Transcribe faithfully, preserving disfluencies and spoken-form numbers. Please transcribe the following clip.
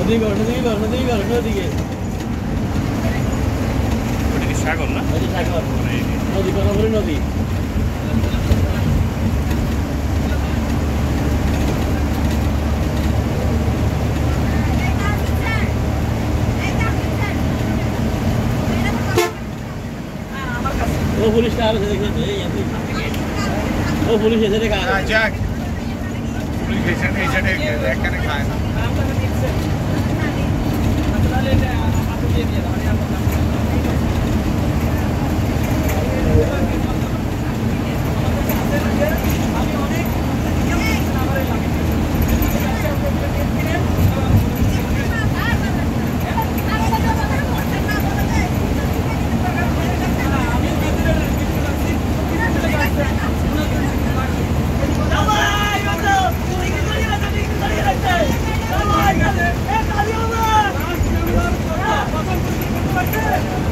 নদী ঘর নদী ঘর নদী ঘর নদীকে ওটা কি সাগর না? নদী সাগর নদী কর্ণপুরী নদী ও পুলিশটা আর এসে দেখেছে ও পুলিশ এসে দেখা যাক পুলিশ এসে এসে এখানে খায় না Hey,